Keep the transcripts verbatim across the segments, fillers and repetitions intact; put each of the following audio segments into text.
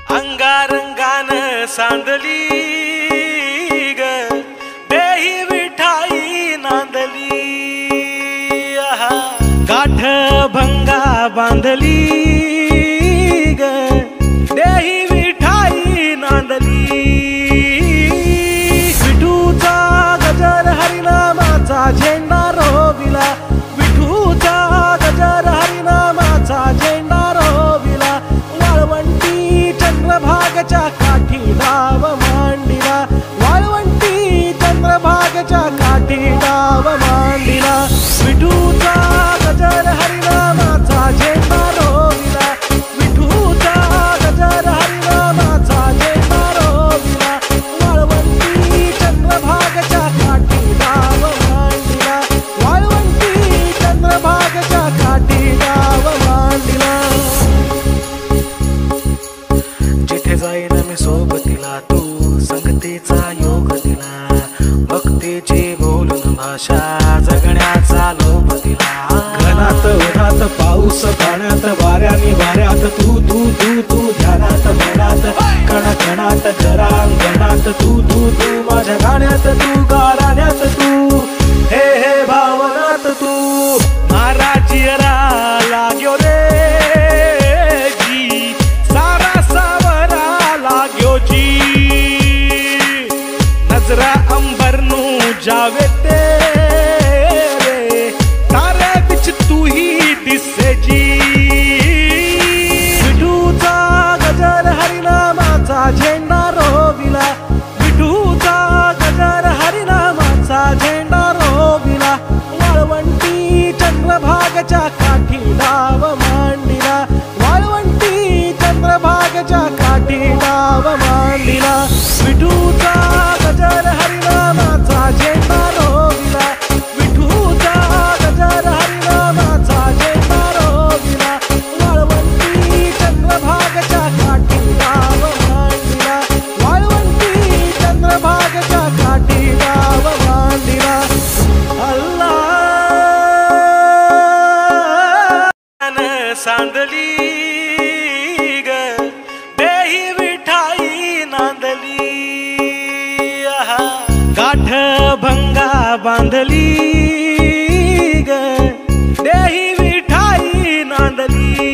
अंगारंगान सांदली ग देही विठाई नांदली, गाठ भंगा बांधली ग देही विठाई नांदली। विठूचा गजर हरिनामाचा झेंडा रोविला, विठूचा गजर हरिनामाचा झेंडा रोविला। वाळवंटी चंद्रभागच्या काठी डाव मांडिला, वाळवंटी चंद्रभागच्या काठी डाव मांडिला। विठूचा गजर हरिनामाचा झेंडा रोविला, विठूचा गजर हरिनामाचा झेंडा रोविला। वाळवंटी चंद्रभागच्या काठी डाव मांडिला, वाळवंटी चंद्रभागच्या काठी डाव मांडिला। जिथे जाईन मी सोबतीला तू संगतीचा योग दिला, भक्तीची बोलून भाषा जगण्याचा लोभ दिला। घनात उन्हात पाऊस पाण्यात वाऱ्यानी वाऱ्यात तू तू तू तू ध्यानात मनात कण कणात जरांगणात तू तू तू माझ्या गाण्यात तू गाण्यात तू हे हे भावनात तू। महाराजियरा लाग्यो रे जी सारा सावरा लाग्यो जी, नजरा अंबर नू जावे तेरे तारे बिच तू ही दिसे जी। विठूचा गजर हरिनामाचा झेंडा रोविला, विठूचा गजर हरिनामाचा झेंडा रोविला। वाळवंटी चंद्रभागच्या काठी डाव मांडिला, वाळवंटी चंद्रभागच्या काठी डाव मांडिला। विठूचा गजर हरिनामाचा झेंडा रोविला, विठूचा गजर हरिनामाचा झेंडा रोविला। वाळवंटी चंद्रभागच्या काठी डाव मांडिला, वाळवंटी चंद्रभागच्या काठी डाव मांडिला। अल्लाह सांदली ग देही विठाई नांदली, गाठ भंगा बांधली ग देही विठाई नांदली।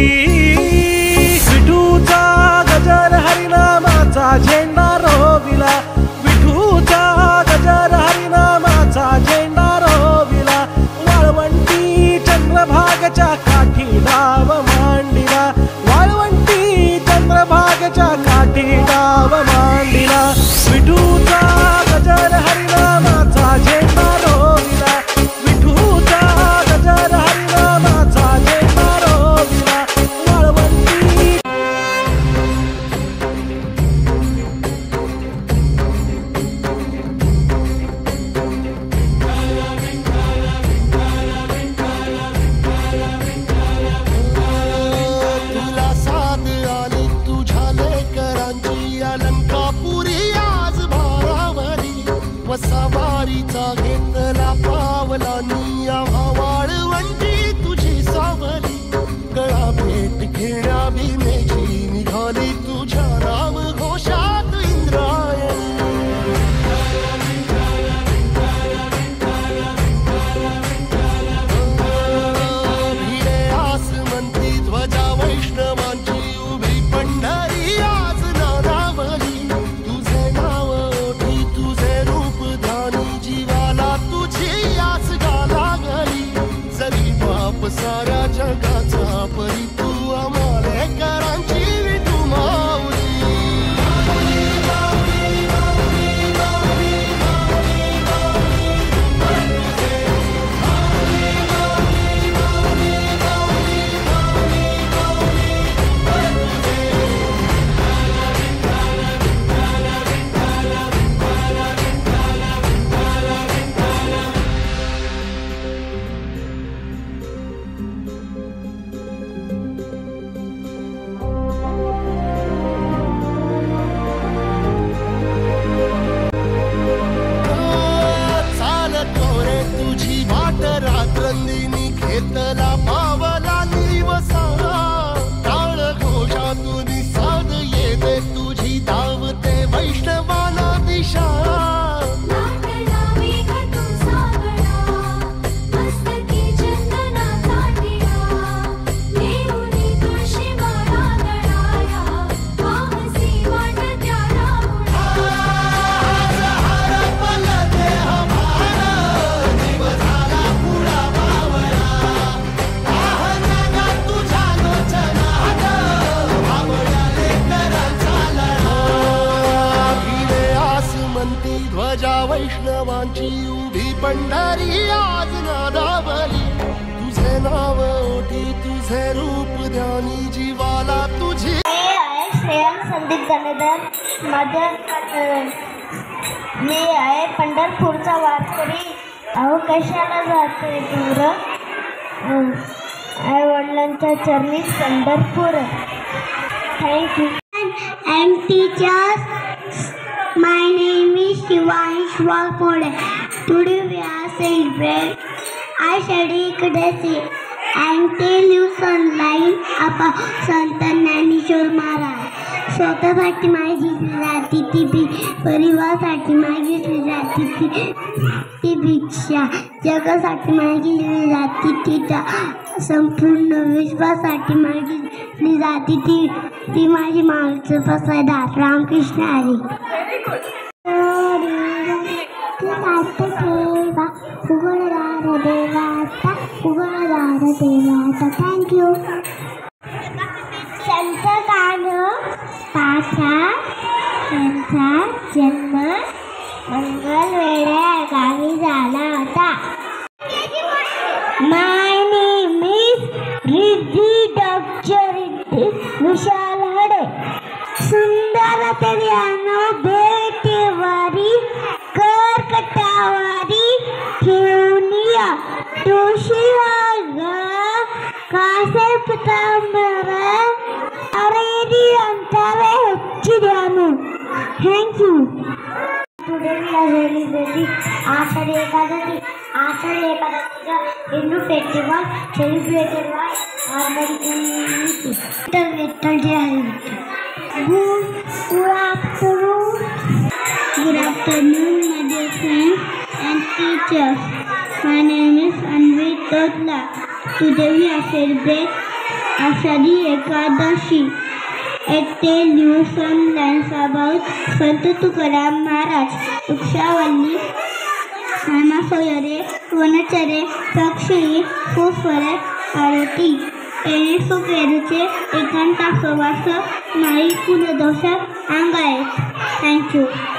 विठूचा गजर हरिनामाचा झेंडा रोविला, विठूचा गजर हरिनामाचा झेंडा रोविला। वाळवंटी चंद्रभागच्या काठी डाव मांडिला, वाळवंटी चंद्रभागच्या काठी डाव मांडिला। विठूचा गजर हरिनामाचा झेंडा रोविला, विठूचा गजर हरिनामाचा झेंडा रोविला। वाळवंटी तुला साथ आली तुझ्या लेकरांची अलंकापुरी आज भारावरी, वसावारीचा घेतला पावला निया वाळवंटी तुझी सावली। गळा भेट घेण्या भीमेची निघाली तुझ्या राम घोषात इंद्रायणी। भिडे आसमंती ध्वजा वैष्णवांची उभी पंढरी आज नानावली। तुझे नाव ओठी तुझे रूप धानी जीवाला वैष्णवांची उभी पंढरी आज नादावली. तुझे नाव ओठी तुझे रूप ध्यानी जीवाला तुझी. श्रेयम संदीप गणेधर. माझं मी आहे पंढरपूरचा वारकरी. अहो कशाला जातोय दूर, आई वडिलांच्या चरणी Pandharpur. Thank you. And teachers, my name is Shivansh Walpode. Today we are celebrating I study Kadasi and tell you online about Sant Jnaneshwar Maharaj. स्वतःसाठी मागितली जाती ती भी, परिवारासाठी मागितली जाती ती ती भिक्षा, जगासाठी मागितली जाती ती, संपूर्ण विश्वासाठी मागितली जाती ती ती माझी मागचं पसायदार. रामकृष्ण हरी. उघडदार देवाचा उघडदार देवाचा. थँक्यू. संत गाणं पाठा यांचा जन्म मंगळवेढ्या गावी झाला होता. My name is Riddhi doctor Riddhi Vishal Hade. सुंदर तऱ्यानो भेटेवारी कर्कटावारी ठेवूनिया तुळशीवाग कासे पितांबर अरेदी अंतरे ಹೆಚ್ಚಿ ಧ್ಯಾನ. Thank you. Today we are celebrating Ashadhi Ekadasi. Ashadhi Ekadasi Hindu festival celebrated by our community. Good afternoon. Good afternoon, my dear friends and teachers. My name is Anvit Totla. Today we are celebrating Ashadhi Ekadasi. I tell you some lines about Sant Tukaram Maharaj. वृक्षावल्ली नानासोयरे वनचरे पक्षी फुफरे आरती येणे सुपेरूचे एकांता सवास नाही कुलदोष अंगायत. Thank you.